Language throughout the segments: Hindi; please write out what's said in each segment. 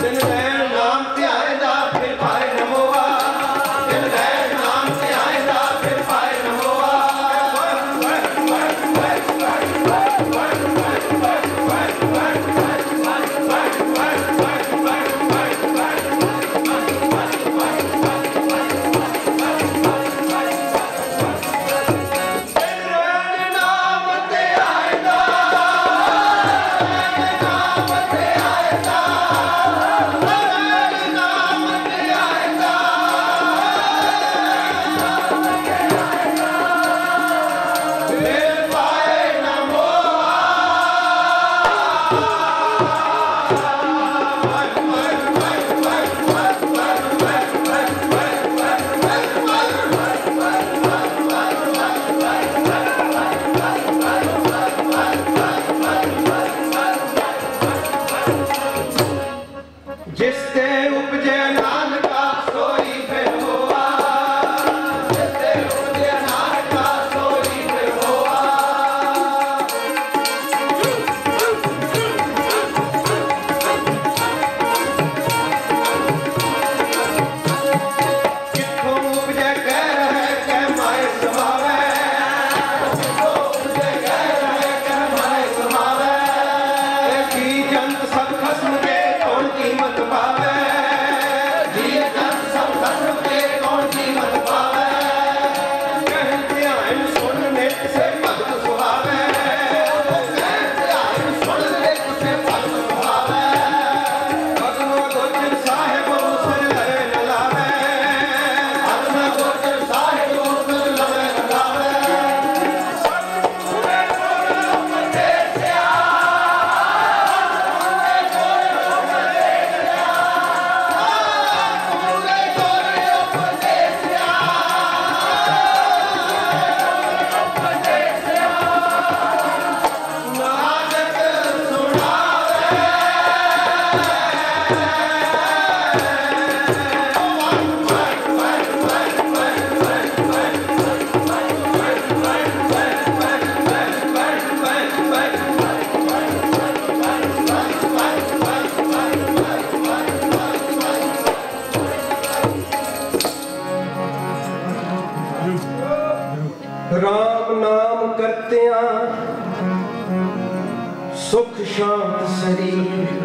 राम नाम करतिया सुख शांत शरीर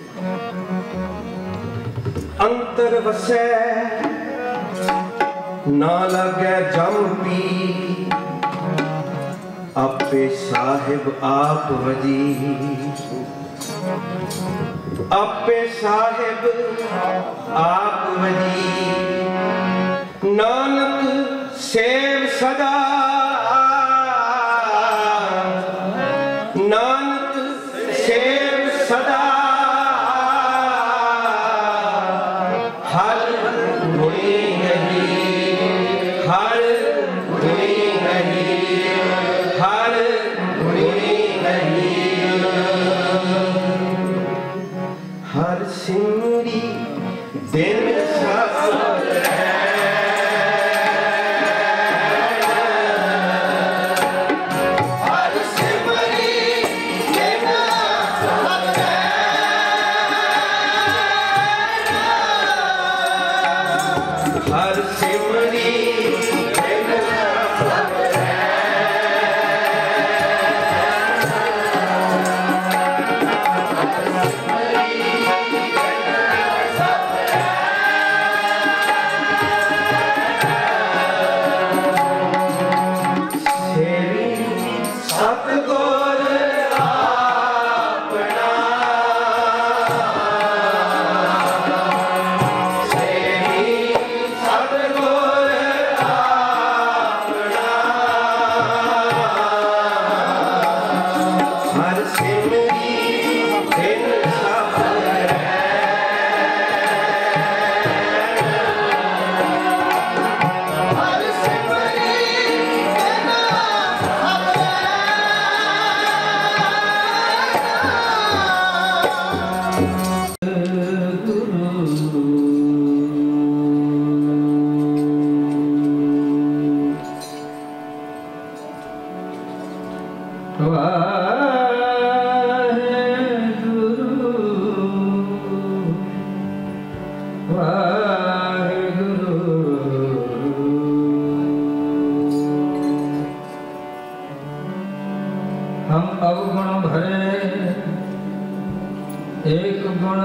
अंतर वसै ना लगे जम पी आपे साहिब आप वजीर आपे साहिब आप वजीर नानक सेव सदा नानक सेव सदा हर कोई नहीं हर कोई नहीं हर कोई नहीं हर सिमरी दिन सब है Good. गुण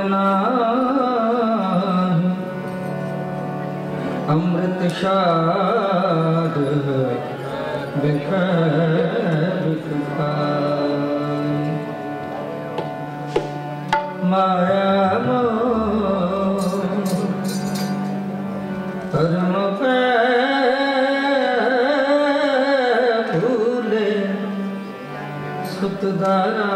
नाही अमृत शाद माया धर्म पे भूले सुतदारा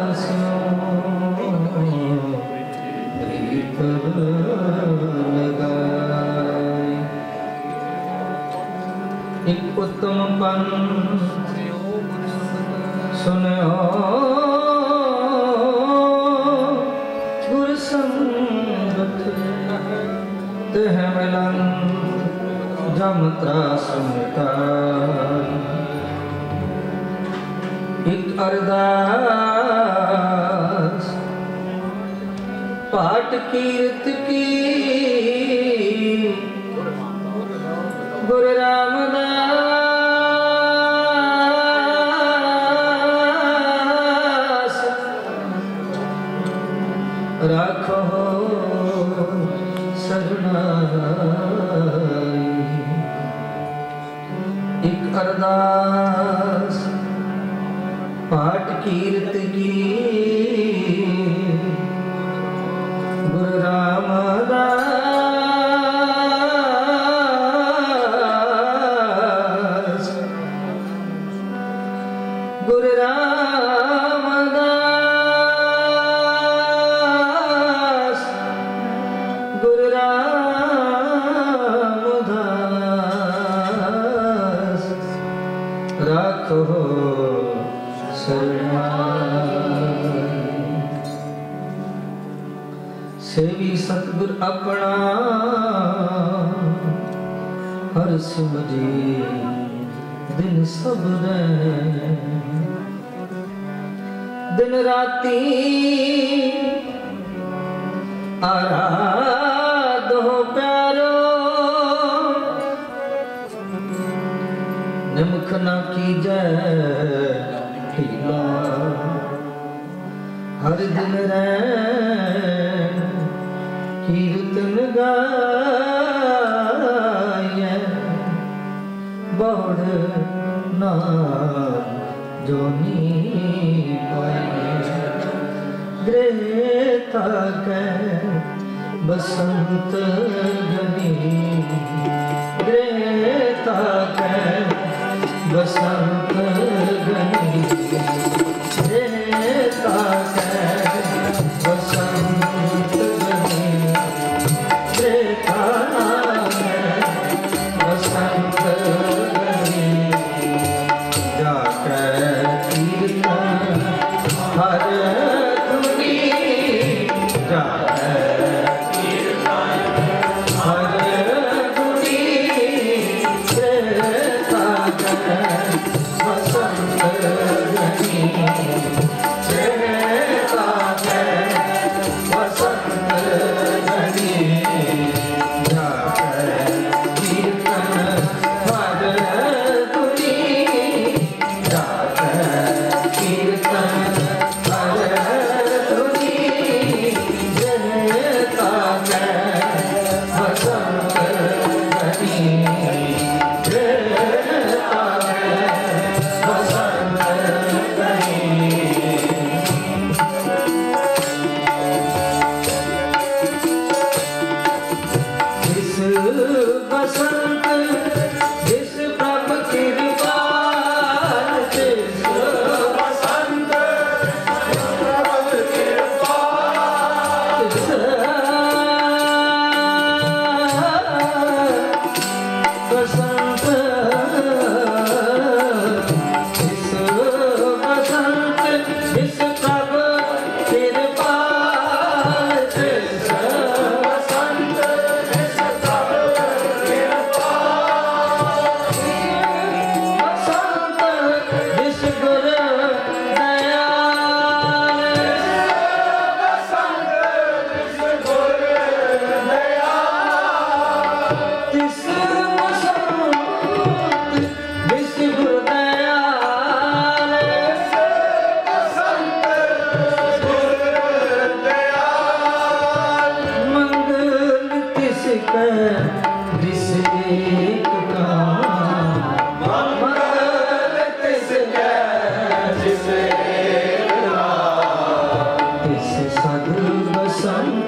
एक उत्तम पंथ सुनो गुर संगत तेह मिलन जम त्रासमिता एक अरदास पाठ कीर्त की गुरु रामदास राखो शरणाई एक अरदास पाठ कीर्त की गुरु रामदास गुरु रामदास गुरु रामदास राखो सेवी सतगुर अपना हर सिमरी दिन सब दिन राती आराधो प्यारो निमुख न कीजै ढीला हर दिन कीर्तन गाय बहुड़ नाम जोनी ग्रेता के बसंत गनी ग्रेता के बसंत गनी ग्रेता के बसंत गनी ग्रेता के बसंत गनी जाकर कीर्तन हर धुनी जाकर कीर्तन हर धुनी ग्रेता के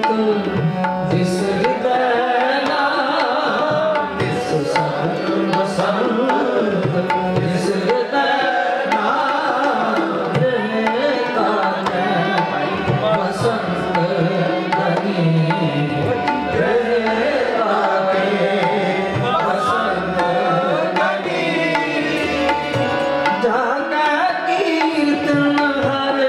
जिस हृदय नाम तिस सब बसंत जिस हृदय नाम रहता है बसंत घनी रहता है बसंत घनी जागा कीर्तन हर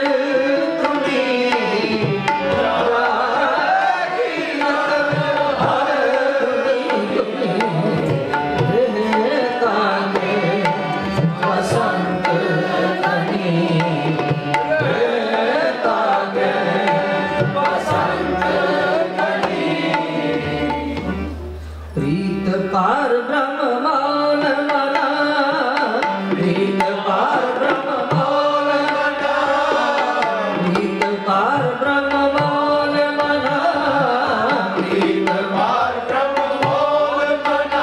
पार ब्रह्म मौन मना प्रीत पार ब्रह्म मौन मना प्रीत पार ब्रह्म मौन मना प्रीत पार ब्रह्म मौन मना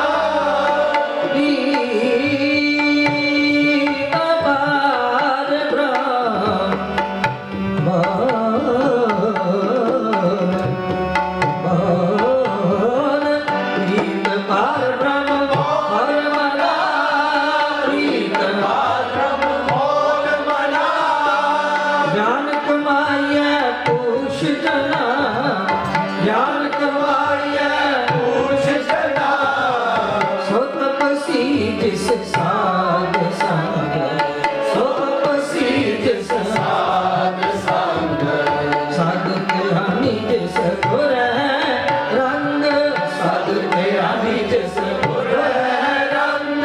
प्रीत पार ब्रह्म पार ब्रह्म मौन मना प्रीत पार ब्रह्म मौन मना ज्ञान कमाइए पुरुष जना ज्ञान कमाइए पुरुष जना सो तपसी जिस साध संग सो तपसी जिस साध संग साध तेरानी जिस गुर रंग साध तेरानी जिस गुर रंग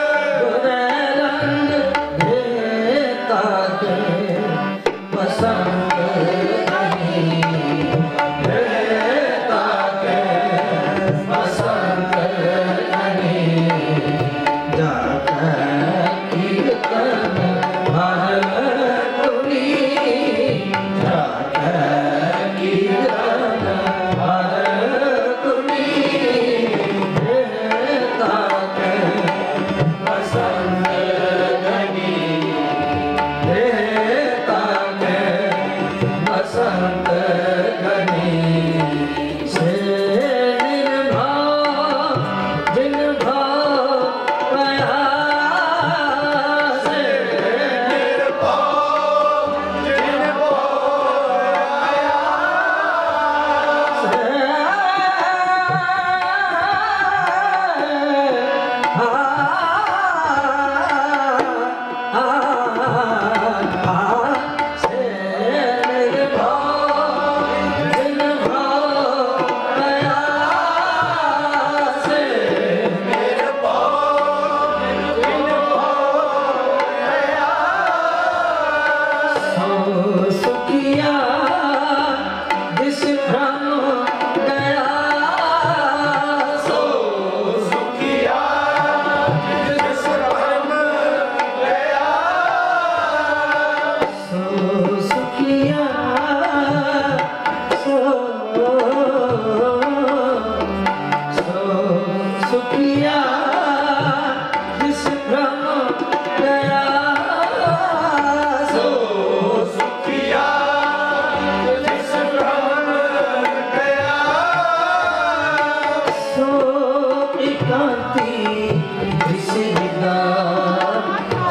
देता के बसंत घनी देता के बसंत घनी जाकर कीर्तन हर धुनी जाकर कीर्तन हर धुनी देता के बसंत घनी देता के बसंत घनी से निर्भाव जिन भाव पया से निर्भाव जिन भाव पया से सुखिया जिस भ्रम गया सो सुखिया जिस भ्रम गया सो सुखिया सो सुखिया जिस भ्रम गया सो सुखिया जिस भ्रम गया सो एकांती जिस हृदय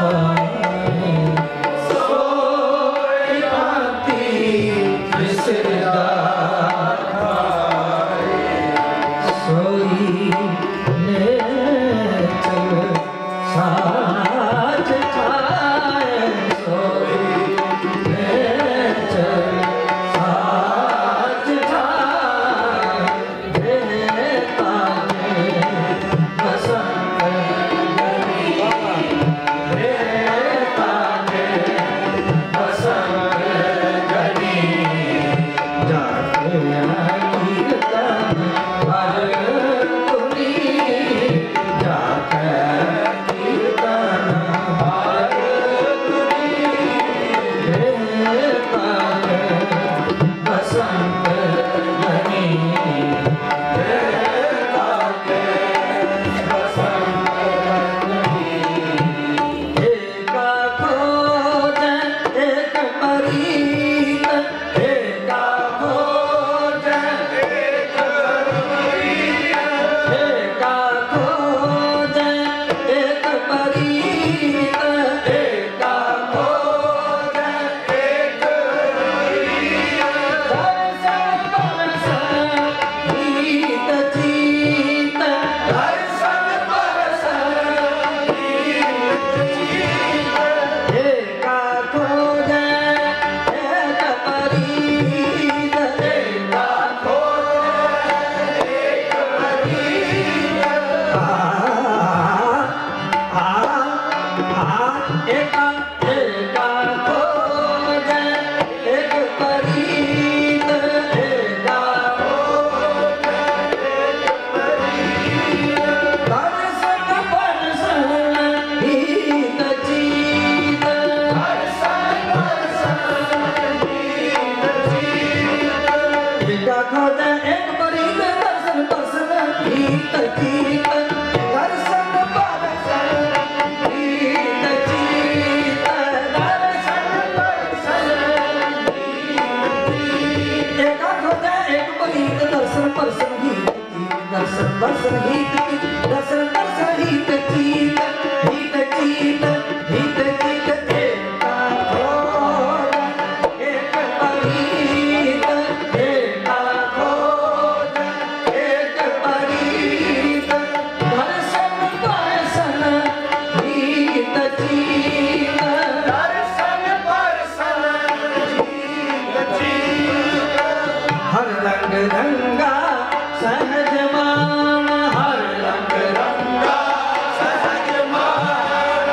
सो एकांती जिस हृदय सोई ने चल साज खाए सोई ने चल साज खाए देता के बसंत घनी देता के बसंत घनी जाके कीर्तन हर धुनी जाके कीर्तन एक बड़ी दर्शन दर्शन गीत गीत दर्शन दर्शन गीत गीत दर्शन दर्शन एक खोजा एक बड़ी दर्शन दर्शन गीत दर्शन दर्शन गीत दर्शन दर्शन गीत गीत गीत गीत गीत गीत रंगा सहज मान हर रंग रंगा सहज मान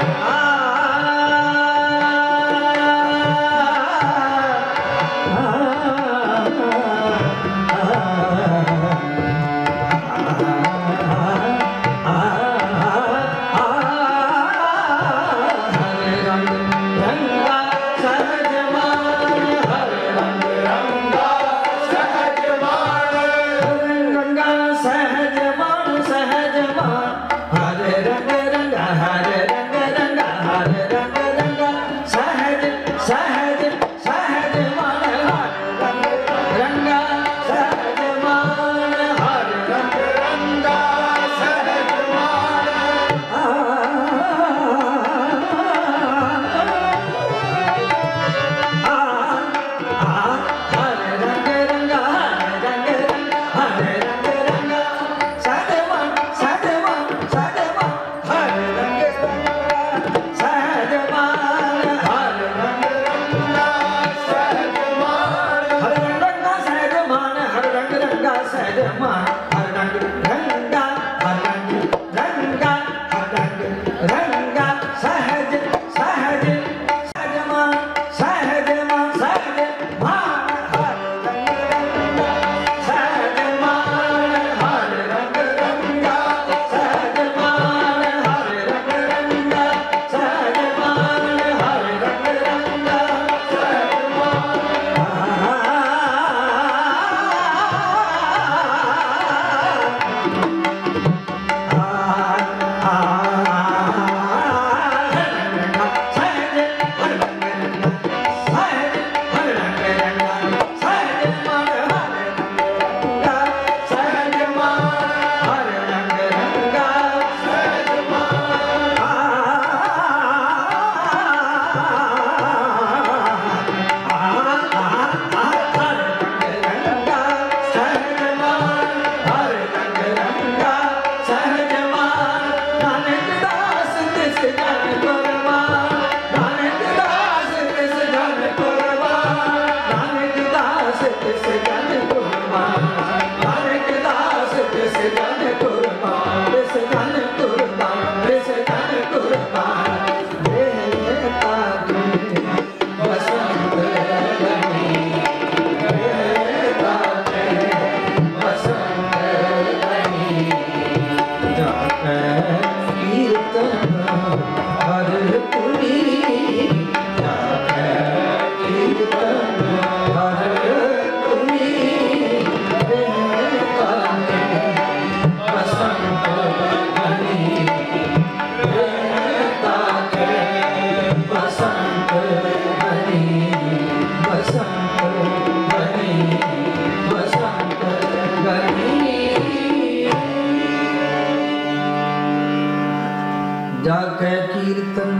जाके कीर्तन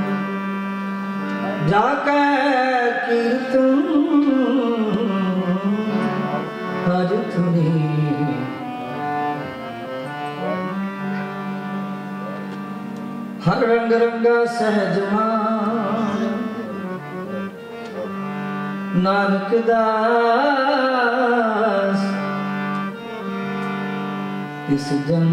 हर धुनी हर रंग रंगा सहज मान नानक दास इस जन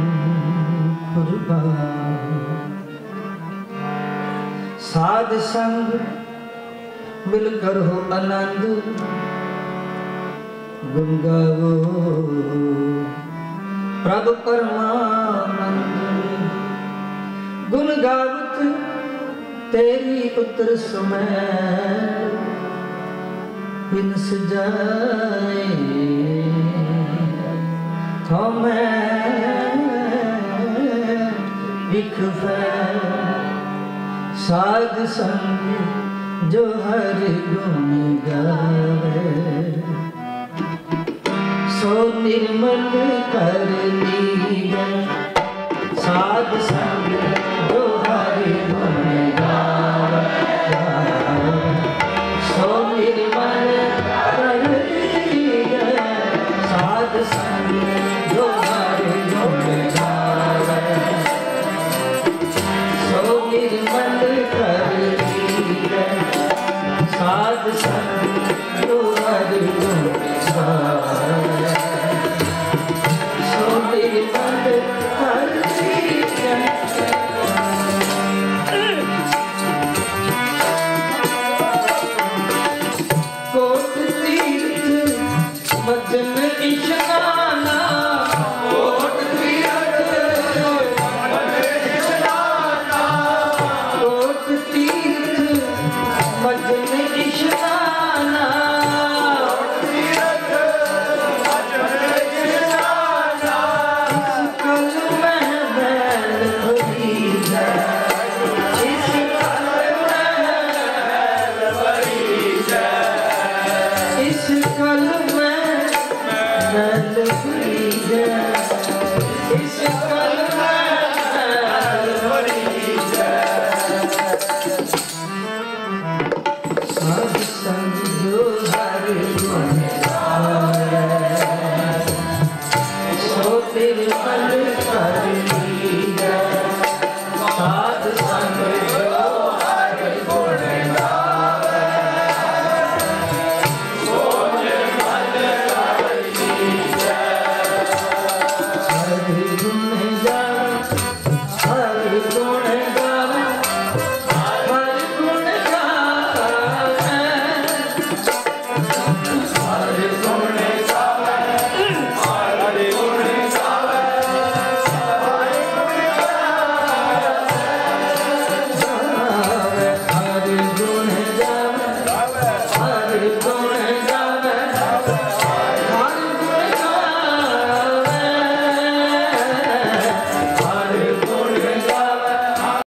साध संग मिलकर हो आनंद गुण गावो प्रभु परमानंद गुण गावत तेरी पुत्र समय बिन सजाए बिखफै साध संग जो हर गुण गावे सो निर्मल कर लीवै साध संग जो हर गुण गावे सो निर्मल कर लीवै साध संग जो हर गुण गावे सो निर्मल कर लीवै साध संग जो हर गुण गावे सो निर्मल कर लीवै कोट तीर्थ भजन इशनाना कोट तीर्थ कोट तीर्थ भजन इशनाना इस कल में बैल भरी है इस कल में बैल भरी है इस कल में बैल भरी है इस कल में बैल भरी है साध संग जो हर गुण गावे सो निर्मल कर